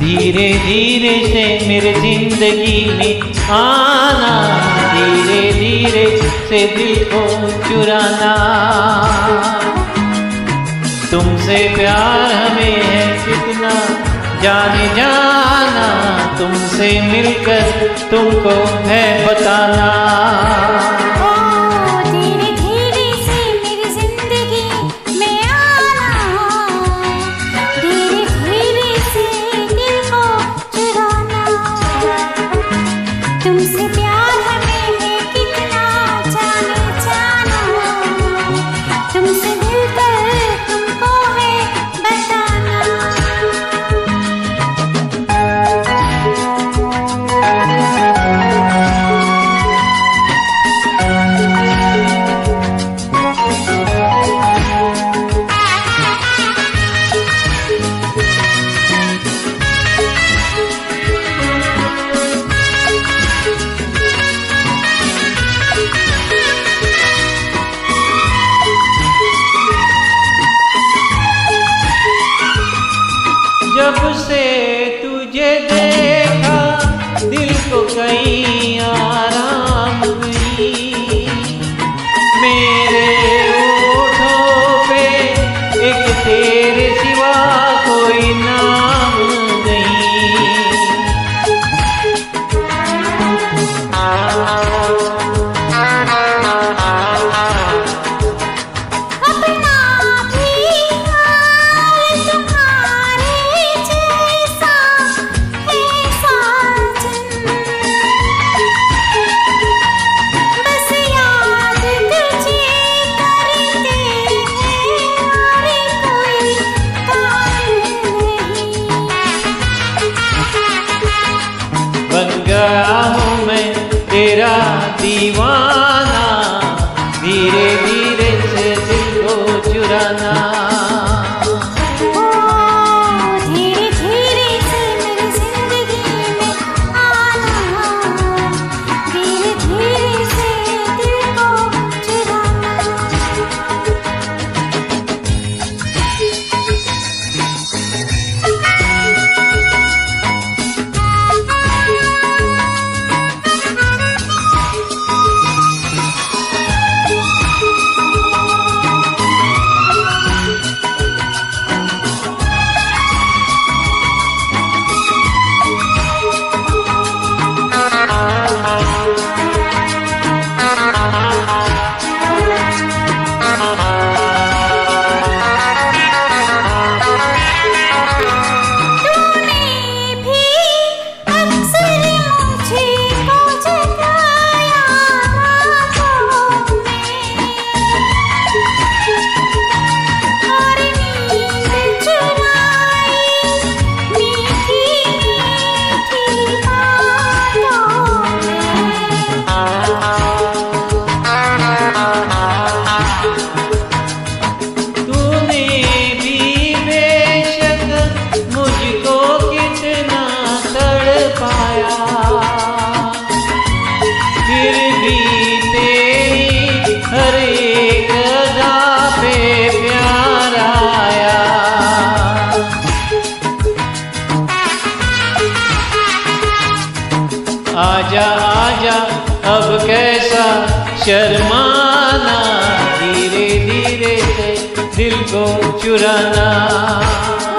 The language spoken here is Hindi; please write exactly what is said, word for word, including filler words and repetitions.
धीरे धीरे से मेरे जिंदगी में आना, धीरे धीरे से दिल को चुराना। तुमसे प्यार हमें है कितना जाने जाना, तुमसे मिलकर तुमको है बताना। तुमसे प्यार हमें है कितना जाने जाना, तुमसे मिलकर तुमको है बताना। जब से तुझे देखा दिल को कहीं आराम हुई, मेरे होठों पे एक तेरे सिवा कोई नाम नहीं। अपना भी हाल तुम्हारे जैसा है साजन, बस याद तुझे करते हैं और कोई काम नहीं। बन गया हूँ मैं तेरा दीवाना, धीरे धीरे से दिल को चुराना। धीरे धीरे से मेरी जिंदगी में आना, धीरे धीरे से दिल को चुराना। फिर भी तेरी हर एक अदा पे प्यार आया। आजा आजा अब कैसा शर्माना, धीरे धीरे से दिल को चुराना।